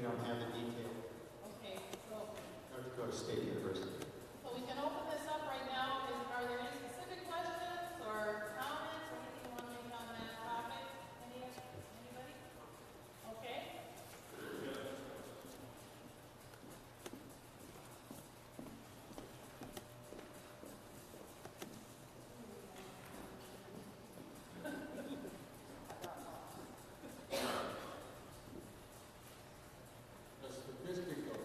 We don't have the detail. Okay, so North Dakota State University. so we can open this up right now. Are there any specific questions or comments or anything you want to make on that topic? Anybody? Okay. The statistic of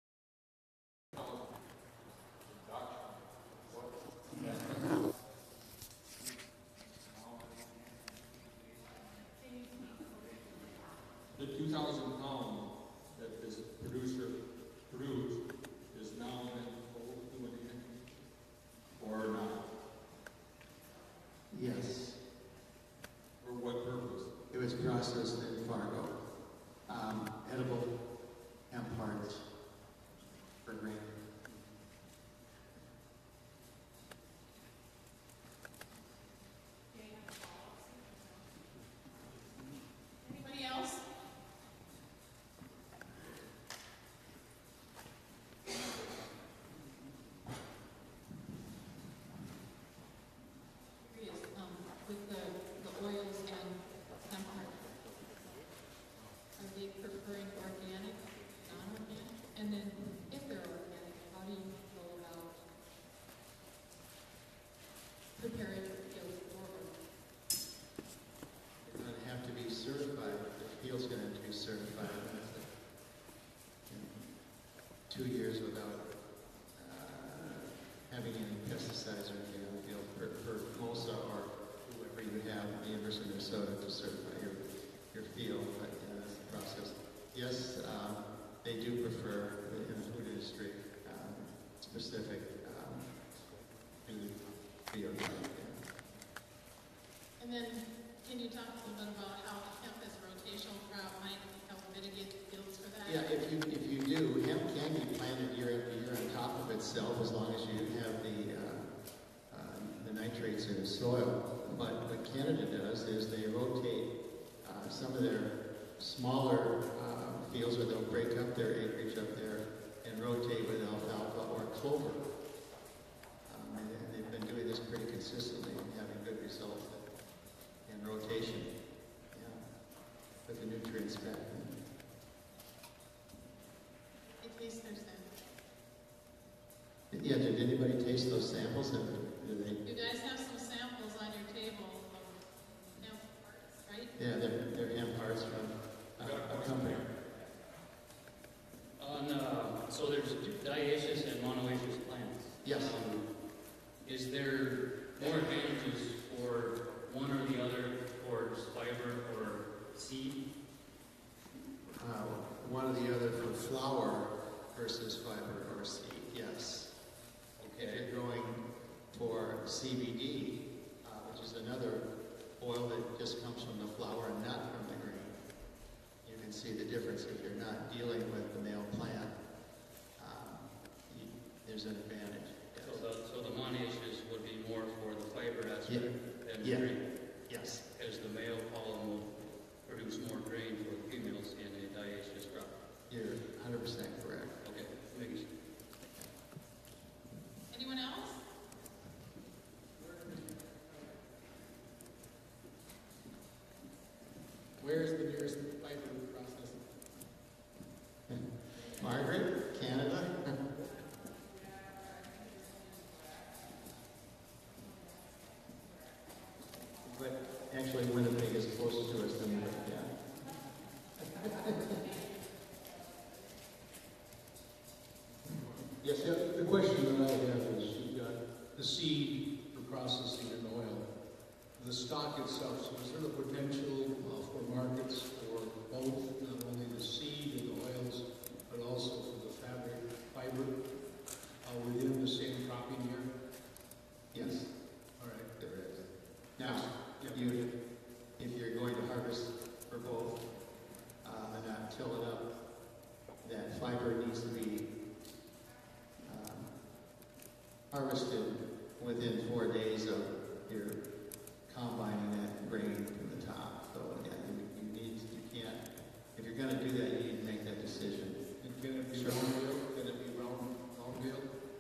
the 2,000 pound that this producer produced is now in full human or not? Yes. For what purpose? It was processed in Fargo. Edible hemp parts for grain. Anybody else? Curious, with the oils and hemp, are they preferring organic, non-organic? And then if they're organic, how do you go about preparing the oils forward? You're going to have to be certified. The field's going to have to be certified. In 2 years without having any pesticides or anything on the field for MOSA or whoever you have at the University of Minnesota to certify your field. But that's the process. Yes, they do prefer in the food industry specific food field. And then, can you talk a little bit about how hemp as a rotational crop might help mitigate the fields for that? Yeah, if you do, hemp can be planted year after year on top of itself as long as you have the nitrates in the soil. But what Canada does is they rotate some of their smaller fields where they'll break up their acreage up there and rotate with alfalfa or clover. And they've been doing this pretty consistently and having good results in rotation, with the nutrients back. They taste their samples. Yeah, did anybody taste those samples? Do they? You guys have some samples on your table of hemp parts, right? Yeah, they're hemp parts from a company. So there's dioecious and monoecious plants. Yes. Is there more advantages for one or the other towards fiber or seed? One or the other for flour versus fiber or seed, yes. If you're growing for CBD, which is another oil that just comes from the flower and not from the grain, you can see the difference. If you're not dealing with the male plant, there's an advantage. Yes. So the monoecious would be more for the fiber aspect than Yeah. grain. Yes. As the male pollen will produce more grain for the females in a dioecious crop. You're 100% correct. Okay, making sure. Anyone else? Where is the nearest fiber processing? Margaret, Canada. But actually, Winnipeg is closer to us than we are. Yes, sir. The question that I have is, you've got the seed for processing in oil, the stock itself. So is there the potential for markets for both, not only the seed and the oils, but also for the fabric fiber within the same cropping year? Yes, All right. there is. Now, if you're going to harvest for both and not till it up, that fiber needs to be harvested within 4 days of your combining that grain from the top. So again, you can't, if you're going to do that, you need to make that decision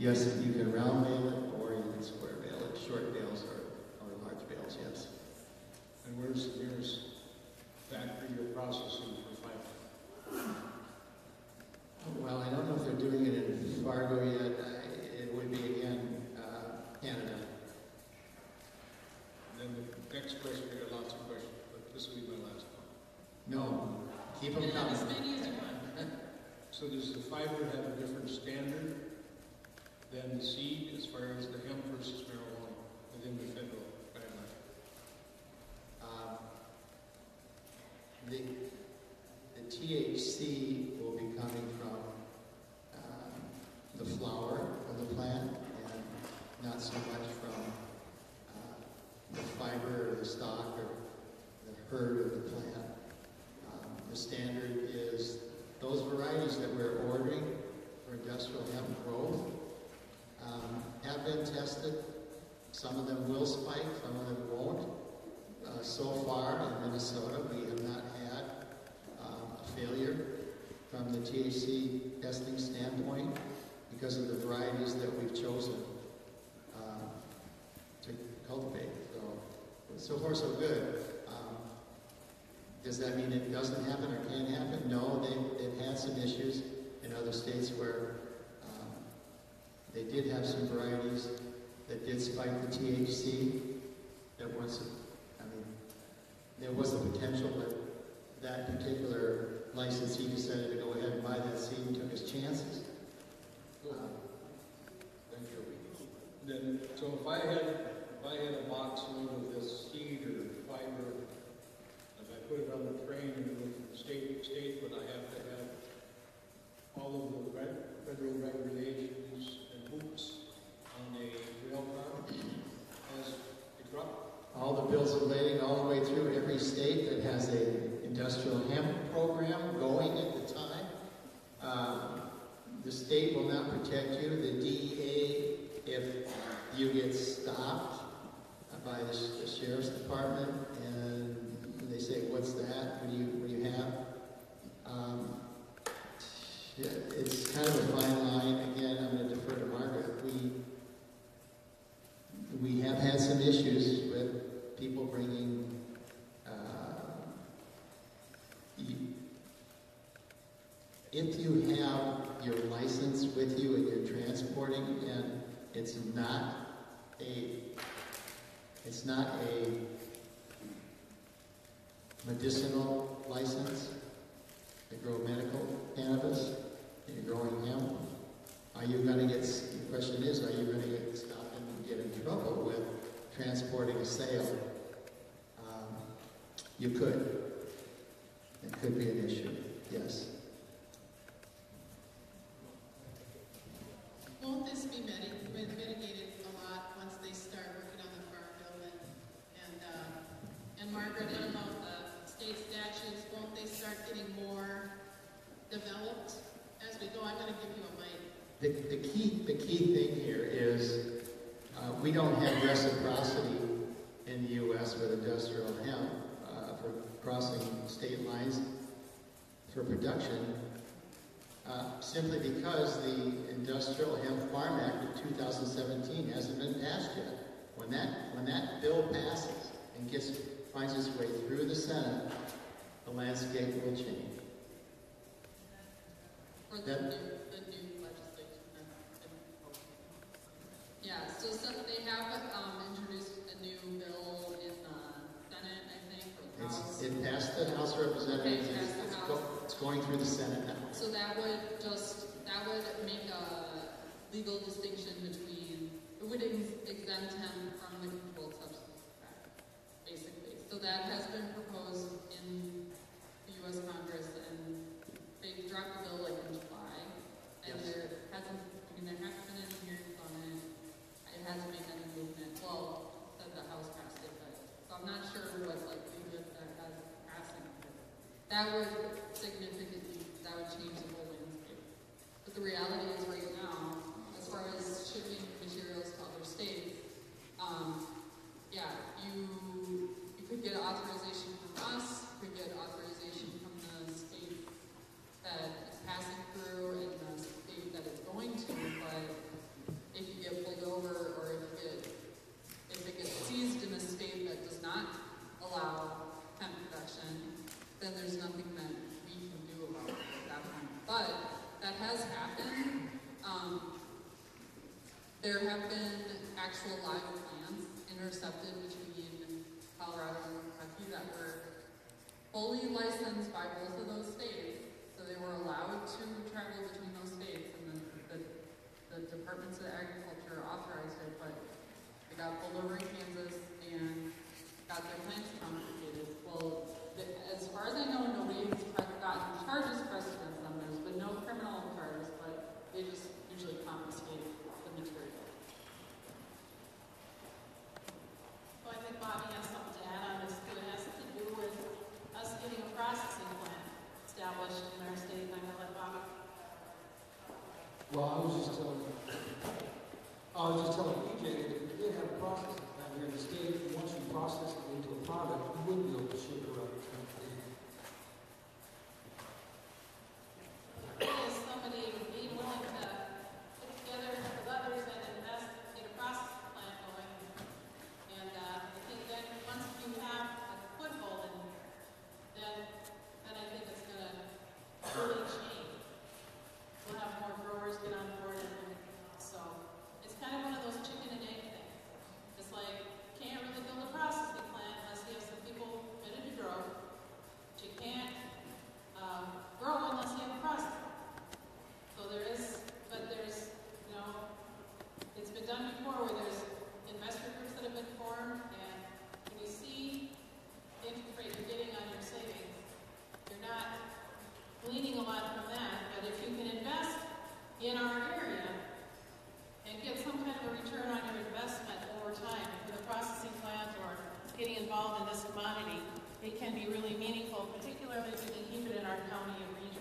Yes, you can round bale it, or you can square bale it, short bales or large bales, yes. And where's the nearest factory or processing for fiber? Well, I don't know if they're doing it in Fargo yet. It would be, again, Canada. And then the next question, I got lots of questions, but this will be my last one. No, keep them And then as coming. many as you want. So does the fiber have a different standard than the seed as far as the hemp versus marijuana within the federal guideline? The THC will be coming from the flower of the plant and not so much from the fiber or the stalk or the herd of the plant. The standard is those varieties that we're ordering for industrial hemp growth have been tested. Some of them will spike, some of them won't. So far in Minnesota, we have not had a failure from the THC testing standpoint because of the varieties that we've chosen to cultivate. So far so good. Does that mean it doesn't happen or can't happen? No, they've had some issues in other states where they did have some varieties that did spike the THC. There was a potential, but that particular licensee decided to go ahead and buy that seed and took his chances. Thank you. Then, so if I had a box load of this seed or fiber, if I put it on the train and go from state to state, would I have to have all of the federal regulations and hoops on a rail car as a truck? All the bills of lading all the way through every state that has a industrial hemp program going at the time. The state will not protect you. The DEA, if you get stopped by the sheriff's department and they say, "What's that? What do you have?" It's kind of a fine line. Again, I'm going to defer to Margaret. We have had some issues with people bringing if you have your license with you and you're transporting and it's not a medicinal license to grow medical cannabis and you're growing hemp, are you going to get, the question is, are you going to get stopped and get in trouble with transporting a sale? You could. It could be an issue, yes. Won't this be mitigated a lot once they start working on the farm bill and Margaret, what about the state statutes? Won't they start getting more developed as we go? I'm going to give you a mic. The key thing here is we don't have reciprocity in the U.S. with industrial hemp for crossing state lines for production, simply because the Industrial Hemp Farm Act of 2017 hasn't been passed yet. When that bill passes and finds its way through the Senate, the landscape will change. For the new legislation. Yeah, so they have introduced a new bill in the Senate, I think, or the House. It passed the House of Representatives. Okay, passed the House. It's going through the Senate now. So that would make a legal distinction between, it would exempt him from the Controlled Substances Act, basically. So that has been proposed in the U.S. Congress, and they dropped the bill like in July, and Yes. there hasn't been any hearings on it. It hasn't made any movement. Well, said the House passed it, but so I'm not sure what likelihood that has passing. That would change the whole landscape. But the reality is right now, as far as shipping materials to other states, you could get authorization from us, you could get authorization from the state that it's passing through and the state that it's going to, but accepted between Colorado and Kentucky that were fully licensed by both of those states. So they were allowed to travel between those states, and the departments of agriculture authorized it, but they got pulled over in Kansas and got their plants confiscated. Well, as far as I know, nobody has gotten charges pressed against them. There's been no criminal charges, but they just usually confiscate the material. So I think Bobby has something to add on this too. It has to do with us getting a processing plant established in our state. I'm gonna let Bobby. Well, I was just telling PJ that if we did have a processing plant here in the state, once you process it into a product, you wouldn't be able to ship it around the country. Is somebody being willing to put together with others and invest in a processing plant going? And I think that once you have a foothold, then I think it's going to really change. We'll have more growers get on board, and so it's kind of one of those chicken and egg things. It's like you can't really build a processing plant unless you have some people committed to grow. But you can't grow unless you have a process. So there's, it's been done before where there's investor groups that have been formed, and when you see the interest rate you're getting on your savings, you're not gleaning a lot from that, but if you can invest in our area and get some kind of a return on your investment over time with a processing plant or getting involved in this commodity, it can be really meaningful, particularly if we can keep it in our county and region.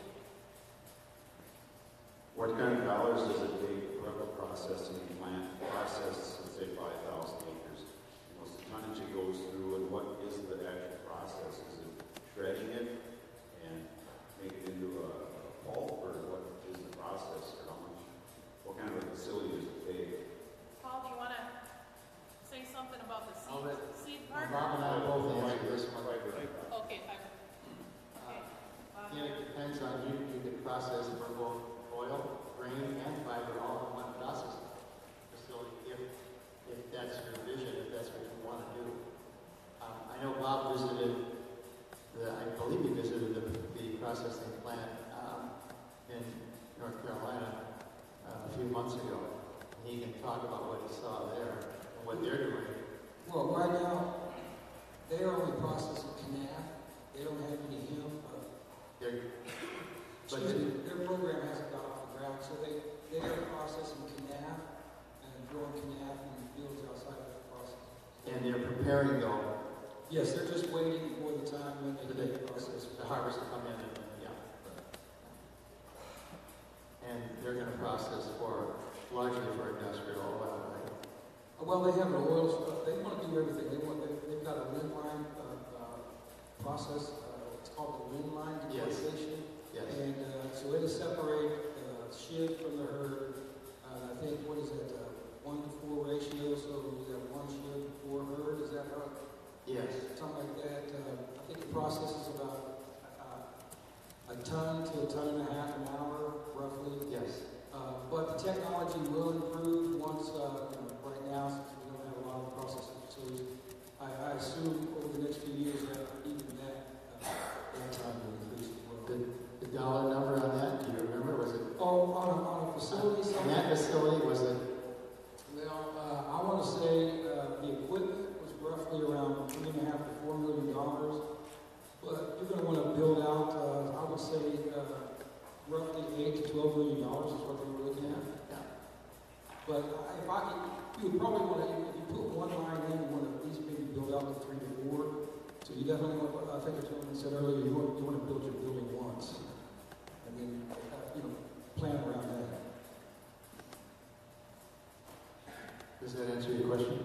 What kind of dollars does it take for a processing plant process, let's say 5,000 acres? What's the tonnage it goes through, and what is the actual process? Is it shredding it and make it into a pulp, or what is the process, or how much? What kind of a facility does it take? Paul, do you want to say something about the seed part? Bob and I both answer this one. Okay, fiber. Okay. Bob. Yeah, it depends on you can process for both oil, grain, and fiber all in one processing facility if that's your vision, if that's what you want to do. I know Bob visited, I believe he visited the processing plant in North Carolina a few months ago. He can talk about what he saw there and what they're doing. Well, right now, they are only processing calf. They don't have any hemp. Their program hasn't got off the ground, so they are processing calf and growing calf in the fields outside of that process. And they're preparing though. Yes, they're just waiting for the time when they get the process. The harvest to come in and and they're going to process largely for industrial oil, right? Well, they have an oil. They want to do everything. They've got a wind line process. It's called the wind line deforestation. Yes. And so it'll separate shit from the herd. I think, what is that, 1 to 4 ratio, so you have 1 shit, 4 herd, is that right? Yes. Something like that. I think the process is about a ton to a ton and a half an hour, roughly. Yes. But the technology will improve once, right now, since we don't have a lot of processing facilities, I assume over the next few years that even that time will increase as well. The dollar number on that, do you remember? Was it? Oh, on a facility? On that facility, was it? Well, I want to say the equipment was roughly around $3.5 to $4 million. But you're going to want to build out, I would say, roughly $8 to $12 million is what they were looking at. Yeah. But you would probably want to, if you put one line in, you want to at least maybe build out to 3 to 4. So you definitely want, I think as gentleman said earlier, you want to build your building once. And then, plan around that. Does that answer your question?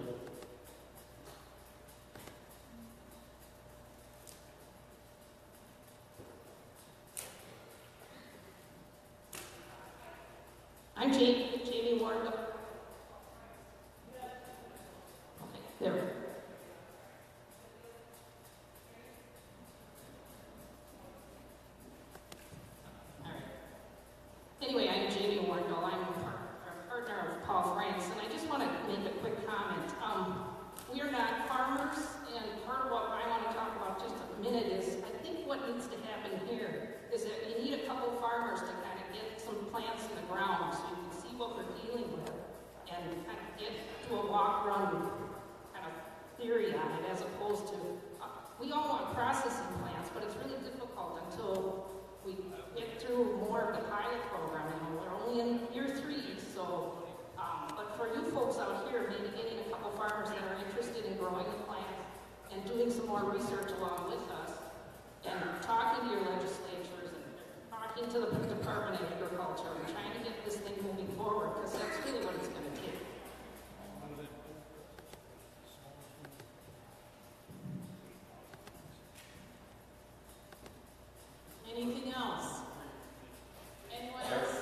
I'm Jamie Warren. Okay, there. All right. Anyway, I'm Jamie Warrendale. I'm a partner of Paul Franks, and I just want to make a quick comment. We are not theory on it as opposed to, we all want processing plants, but it's really difficult until we get through more of the pilot program. You know, we're only in year 3, so, but for you folks out here, maybe getting a couple farmers that are interested in growing the plants and doing some more research along with us, and talking to your legislatures and talking to the Department of Agriculture and trying to get this thing moving forward, because that's really what it's going to take. Anything else? Anyone else?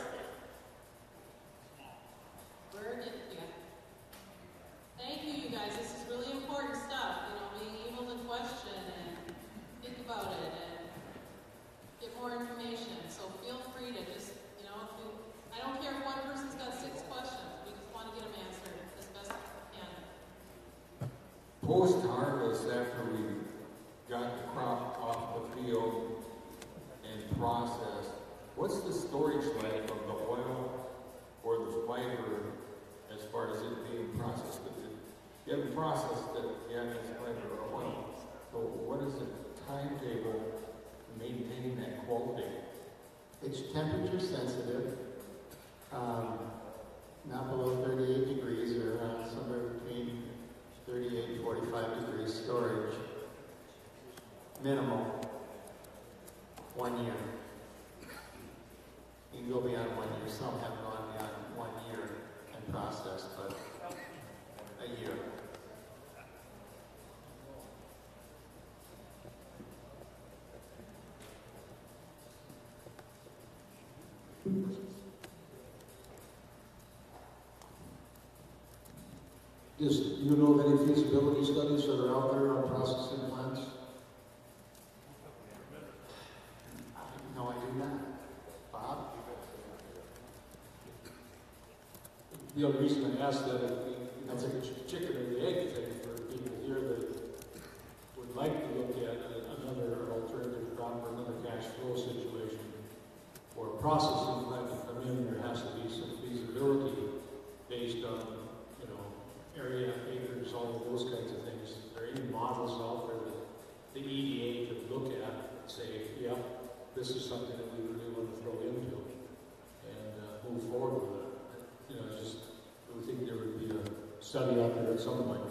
Where did you? Thank you, you guys. This is really important stuff. You know, being able to question and think about it and get more information. So feel free to just, you know, if you, I don't care if one person's got 6 questions. We just want to get them answered as best as we can. Post-harvest, after we got the crop off the field and processed, what's the storage life of the oil or the fiber as far as it being processed? You haven't processed it yet as fiber or oil. So what is the timetable for maintaining that quality? It's temperature sensitive, not below 38 degrees or around somewhere between 38 and 45 degrees storage. Minimal. 1 year. You can go beyond 1 year. Some have gone beyond 1 year and processed, but a year. Do you know of any feasibility studies that are out there on processing plants? No, I do not. Bob? The only reason I ask that is, that's a chicken or the egg thing for people here that would like to look at another alternative crop or another cash flow situation. For a processing plant to come in, there has to be some feasibility based on, you know, area, acres, all of those kinds of things. Are there any models out there that the EDA could look at and say, yeah, this is something that we really want to throw into and move forward with it? You know, it's just, I would think there would be a study out there at some point.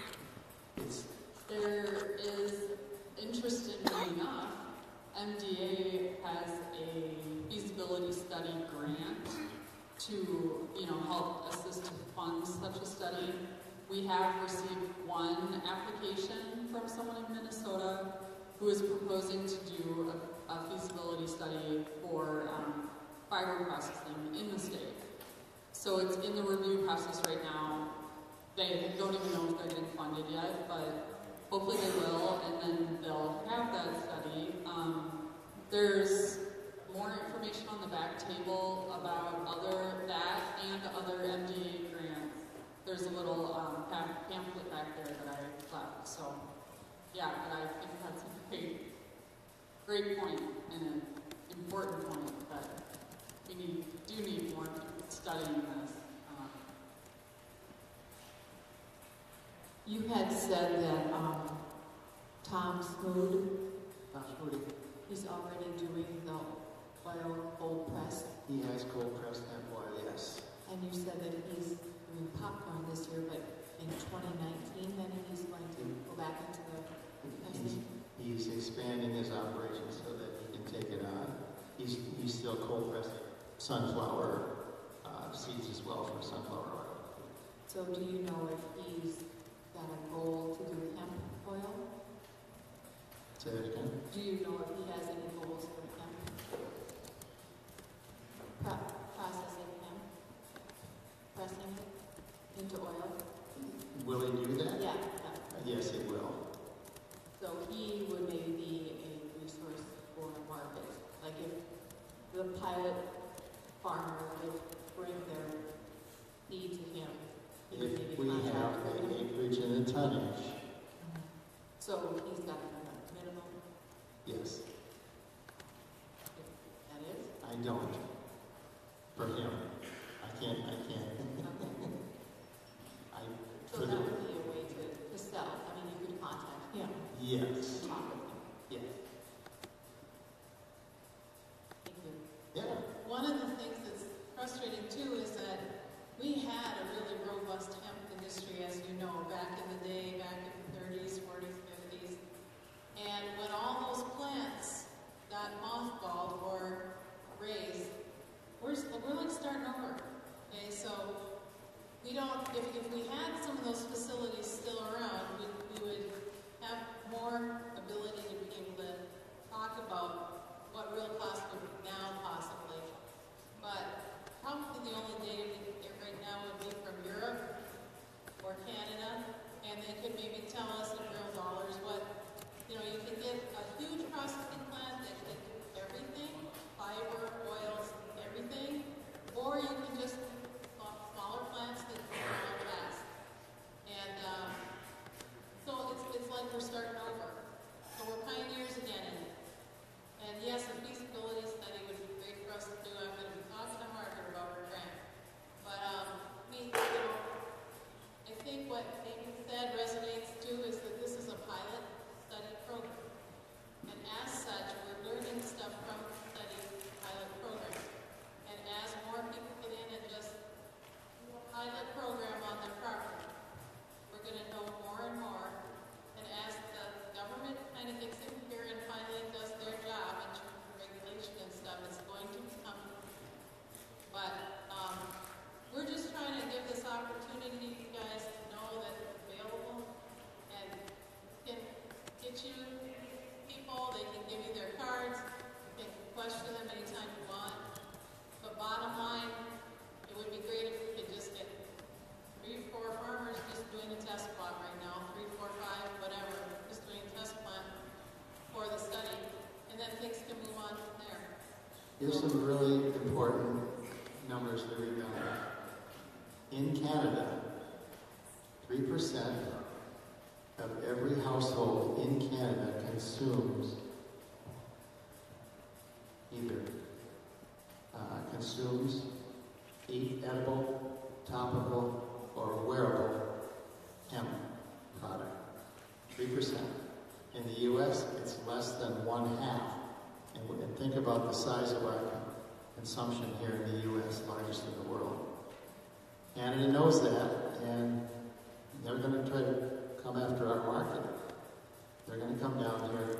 There is, interestingly enough, MDA has a feasibility study grant to, you know, help assist to fund such a study. We have received one application from someone in Minnesota who is proposing to do a feasibility study for fiber processing in the state. So it's in the review process right now. They don't even know if they're getting funded yet, but hopefully they will, and then they'll have that study. There's more information on the back table about that and other MDA grants. There's a little pamphlet back there that I left. So, yeah, but I think that's a great point and an important point that we do need more people studying this. You had said that Tom Smoot, he's already doing the oil cold press. He has cold pressed hemp oil, yes. And you said that he's doing popcorn this year, but in 2019 then he's going to go back into the He's expanding his operation so that he can take it on. He's still cold pressing sunflower seeds as well for sunflower oil. So do you know if he's got a goal to do hemp oil? Say that again? Do you know if he has any goals for hemp? Processing hemp? Pressing it into oil? Will he do that? Yeah. Yes, he will. So he would maybe be a resource for a market. Like if the pilot farmer would bring their feed to him, he would maybe If we have contract with the him. acreage and the tonnage, So he's got a minimum, yes. that is? I don't. For him. I can't. Okay. I, So for that the, would be a way to sell. I mean, you Yes. on top of it. Yes. Thank you. Yeah. One of the things that's frustrating too is that we had a really robust hemp industry, as you know, back in the day, back in the 30s, 40s, 50s. And when all those plants got mothballed or raised, we're like starting over. Okay, so we don't, if we had some of those facilities still around, we would have more ability to be able to talk about what real costs would be now possibly. But probably the only data we can get right now would be from Europe or Canada, and they could maybe tell us in real dollars what, you can get a huge processing plant that can do everything, fiber, oils, everything, or you can just smaller plants that can grow fast. And so it's like we're starting over. So we're pioneers again in it. And yes, a feasibility study would be great for us to do. I'm going to be talking to Margaret about her grant. But I think what Amy said resonates too is that this is a pilot study program. And as such, we're learning stuff from study pilot programs. And as more people get in and just pilot program on their property, we're going to know more and more. And as the government kind of gets in here and finally does their job in terms of regulation and stuff, it's going to become. But we're just trying to give this opportunity to you guys to know that it's available and can get you people. They can give you their cards. You can question them anytime you want. But bottom line, it would be great if we could just get 3 or 4 farmers just doing a test plot right now, 3, 4, 5, whatever, just doing a test plot for the study, and then things can move on from there. Here's some really important numbers to remember. In Canada, 3% of every household in Canada consumes edible, topical, or wearable hemp product. 3%. In the U.S., it's less than 1/2. And think about the size of our consumption here in the U.S., largest in the world. Canada knows that, and they're going to try to come after our market. They're going to come down here,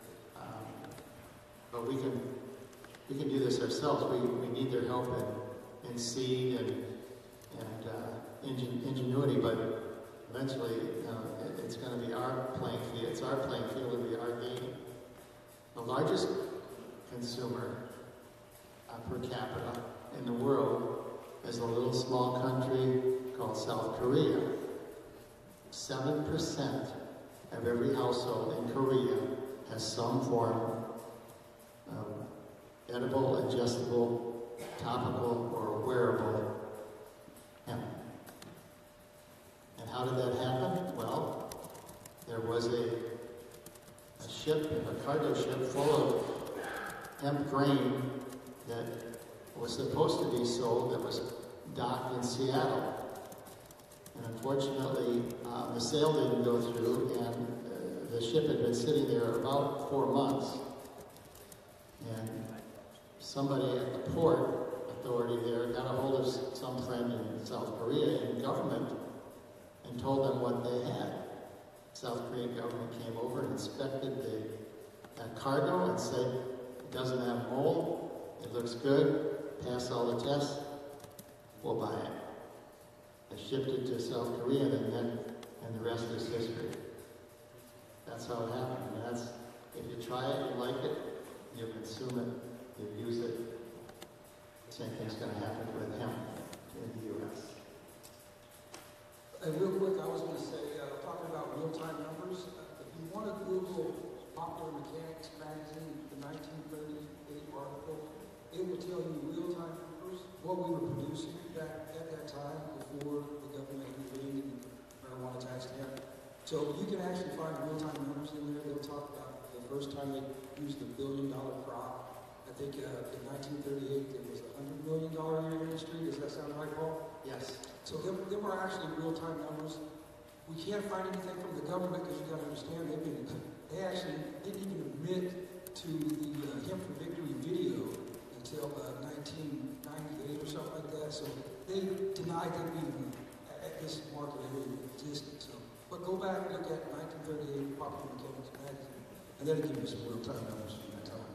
but we can do this ourselves. We need their help in seed and ingenuity, but eventually it's going to be our playing field. It's our playing field. It'll be our game. The largest consumer per capita in the world is a little small country called South Korea. 7% of every household in Korea has some form of edible, ingestible, topical, or wearable hemp. And how did that happen? Well, there was a cargo ship full of hemp grain that was supposed to be sold, that was docked in Seattle. And unfortunately, the sale didn't go through, and the ship had been sitting there about 4 months. And somebody at the port authority there got a hold of some friend in South Korea in government and told them what they had. South Korean government came over and inspected the cargo and said, it doesn't have mold, it looks good, pass all the tests, we'll buy it. They shipped it to South Korea, and the rest is history. That's how it happened. And that's, if you try it, you like it, you consume it, you use it. The same thing's going to happen with hemp in the U.S. And real quick, I was going to say, talking about real-time numbers, if you want to Google Popular Mechanics magazine, the 1938 article, it will tell you real-time numbers, what we were producing back at that time before the government intervened and marijuana tax hemp. So you can actually find real-time numbers in there. They'll talk about the first time they used the $1 billion crop. I think in 1938 it was a $100 million a year industry. Does that sound right, Paul? Yes. So them are actually real-time numbers. We can't find anything from the government because you got to understand they actually didn't even admit to the Hemp for Victory video until 1998 or something like that. So they denied that even this market ever even existed. So, but go back and look at 1938 Popular Mechanics magazine, and that'll give you some real-time numbers from that time.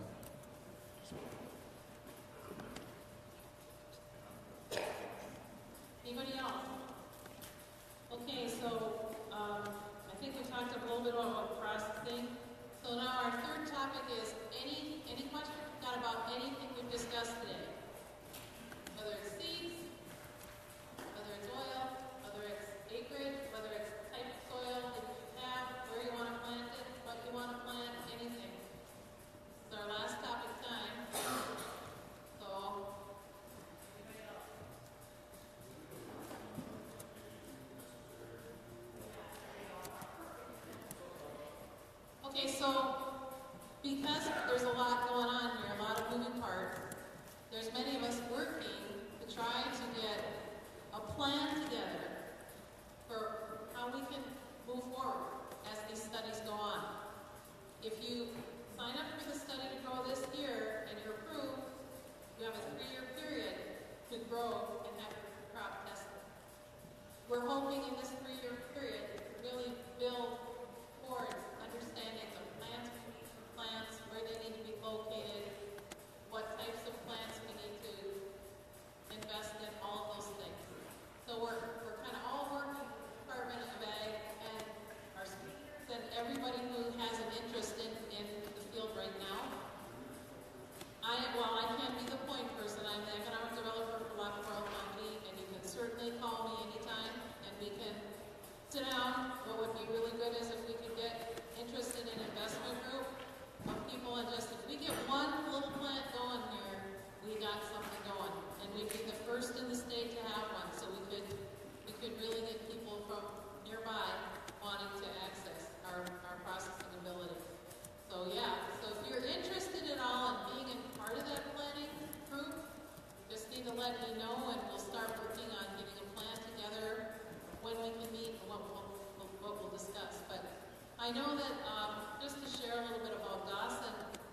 Anybody else? Okay, so I think we talked a little bit about processing. So now our third topic is any questions you've got about anything we've discussed today? Whether it's seeds, whether it's oil, whether it's acreage, whether it's type of soil that you have, where you want to plant it, what you want to plant, anything. It's our last topic time. So okay, so because there's a lot going on here, a lot of moving parts, there's many of us working to try to get a plan together for how we can move forward as these studies go on. If you sign up for the study to grow this year and you're approved, you have a 3-year period to grow and have your crop tested. We're hoping in this 3-year period to really build towards understanding the plants we need for plants, where they need to be located, what types of plants we need to invest in, all of those things. So we're kind of all working with the Department of Ag and our speakers and everybody who has an interest in the field right now. I can't be the point person. I'm the economic developer for Lafayette County, and you can certainly call me anytime, and we can sit down. What would be really good is if we could get interested in an investment group of people, and just if we get one little plant going here, we got something going, and we'd be the first in the state to have one. So we could really get people from nearby wanting to access our processing ability. So yeah, so if you're interested at all in being a part of that planning group, just need to let me know, and we'll start working on getting a plan together when we can meet and what we'll discuss. But I know that just to share a little bit about Dawson,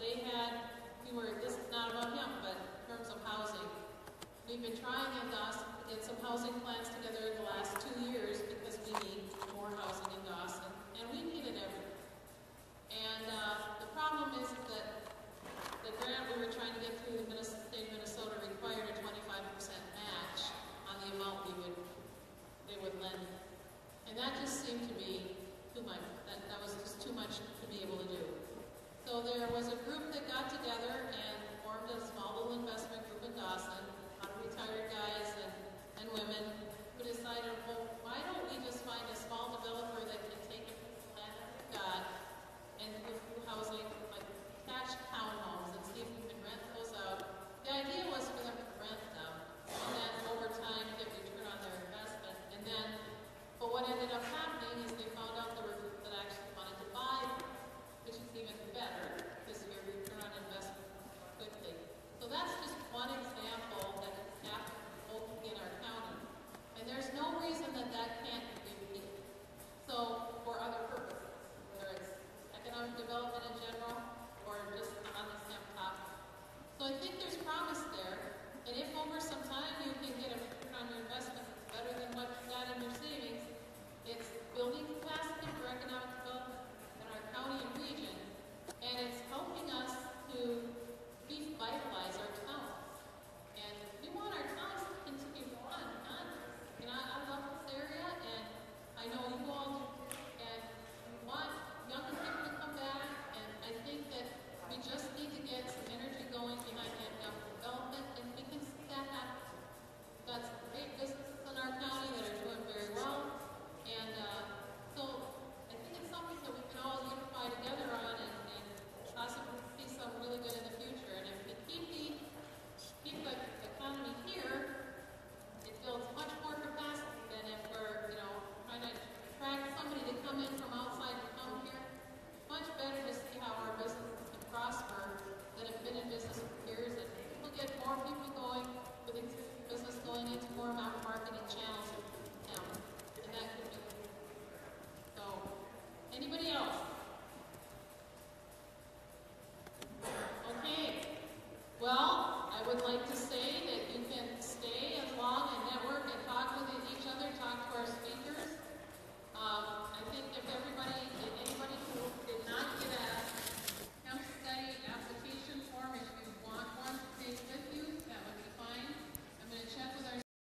this is not about him, but in terms of housing, we've been trying in Dawson to get some housing plans together in the last 2 years because we need more housing in Dawson, and we need it everywhere. And the problem is that the grant we were trying to get through the state of Minnesota required a 25% match on the amount they would lend. And that just seemed to be too much. That was just too much to be able to do. So there was a group that got together and formed a small little investment group in Dawson, a lot of retired guys and women, who decided, well, why don't we just find a small developer that can take a piece of land that we've got and do housing, like attached townhomes, and see if we can rent those out. The idea was for them to rent them, and then over time get return on their investment. And then, but what ended up happening is they found out there were people that actually wanted to buy them, which is even better because your return on investment more quickly. So that's just one example that has happened locally in our county, and there's no reason that can't be repeated. So for other purposes, whether it's economic development in general or just on this Hemp topic. So I think there's promise there, and if over some time you can get a return on your investment that's better than what you got in your savings, it's building capacity for economic